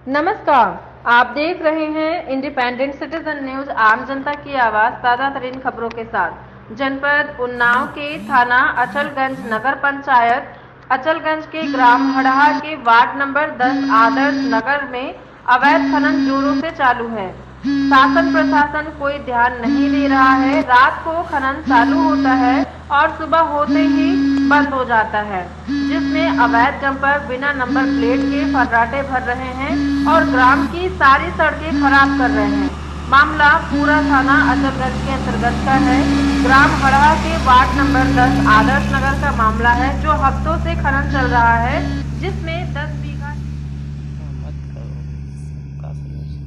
नमस्कार। आप देख रहे हैं इंडिपेंडेंट सिटीजन न्यूज, आम जनता की आवाज, ताजा तरीन खबरों के साथ। जनपद उन्नाव के थाना अचलगंज नगर पंचायत अचलगंज के ग्राम हड़हा के वार्ड नंबर 10 आदर्श नगर में अवैध खनन जोरों से चालू है। शासन प्रशासन कोई ध्यान नहीं दे रहा है। रात को खनन चालू होता है और सुबह होते ही बंद हो जाता है, जिसमें अवैध डंपर बिना नंबर प्लेट के फर्राटे भर रहे हैं और ग्राम की सारी सड़कें खराब कर रहे हैं। मामला पूरा थाना अचलगंज के अंतर्गत का है। ग्राम हड़हा के वार्ड नंबर 10 आदर्श नगर का मामला है, जो हफ्तों से खनन चल रहा है, जिसमें 10 बीघा